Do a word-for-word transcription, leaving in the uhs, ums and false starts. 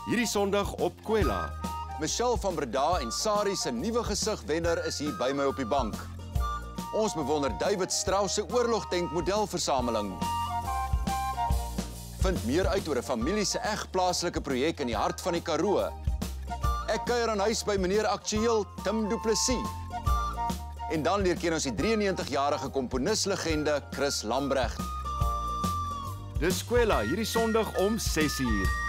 hierdie Sondag op Kwela. Michelle van Breda en Sari se nuwe gesigwenner is hier by my op die bank. Ons bewonder David Strauss se oorlogtank modelversameling. Vind meer uit oor 'n familie se eg plaaslike projek in die hart van die Karoo. Ek kuier aan huis by meneer Aktueel Tim Du Plessis. En dan leer ken ons die drieënnegentigjarige komponislegende Chris Lambrecht. Dis Kwela hierdie Sondag om ses uur.